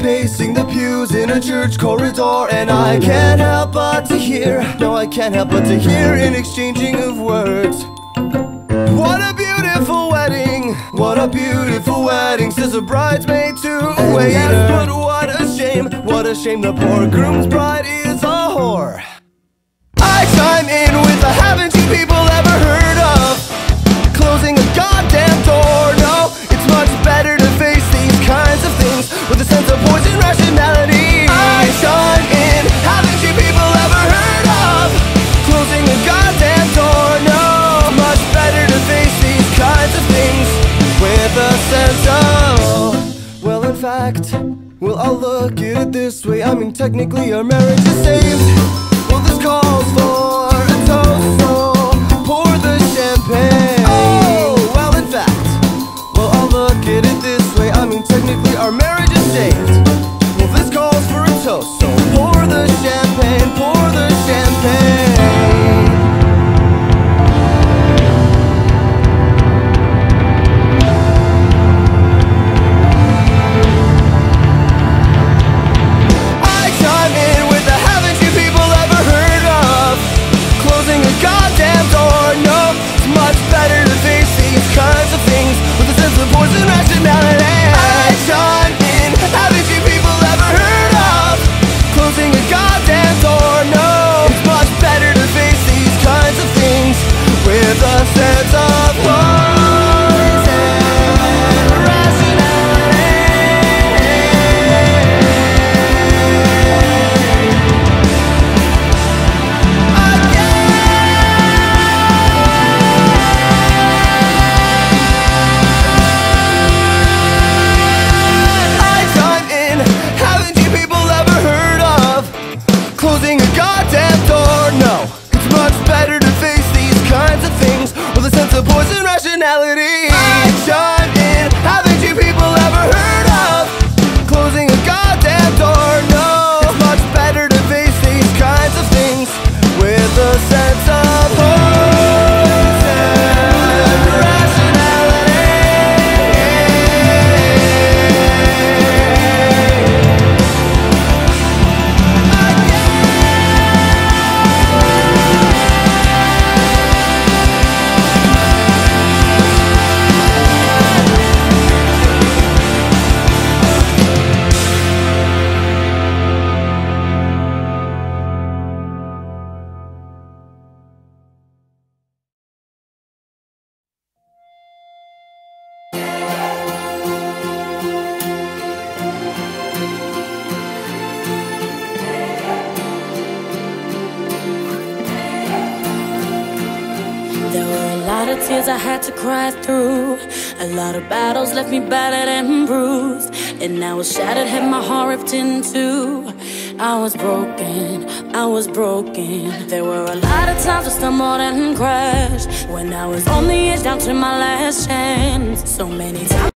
pacing the pews in a church corridor, and I can't help but to hear, no, I can't help but to hear an exchanging of words. What a beautiful wedding, what a beautiful wedding, says a bridesmaid to a waiter. Yes, but what a shame the poor groom's bride is a whore. I chime in with a haven't you people ever heard of closing a goddamn door? No, it's much better to face these kinds of things with a sense of poison rationality. I chime in, haven't you people ever heard of closing a goddamn door? No, it's much better to face these kinds of things with a sense of, well, in fact, well, I'll look at it this way. I mean, technically our marriage is saved. Well, this calls for a toast, so pour the champagne. Oh, well, in fact, well, I'll look at it this way. I mean, technically our marriage is saved. Well, this calls for a toast, so pour the champagne, pour the champagne. Goddamn door, no, it's much better to face these kinds of things with a sense of poison rationality. I chime in, haven't you people ever heard of closing a goddamn door? No, it's much better to face these kinds of things with a sense of poison rationality. Closing a goddamn door, no, it's much better to face these kinds of things with a sense of poison rationality. I chime in, haven't you people ever heard of closing a goddamn door? No, it's much better to face these kinds of things with a sense of poison rationality. Tears I had to cry through. A lot of battles left me battered and bruised, and now it's shattered, had my heart ripped in two. I was broken, I was broken. There were a lot of times I stumbled and crashed when I was on the edge down to my last chance. So many times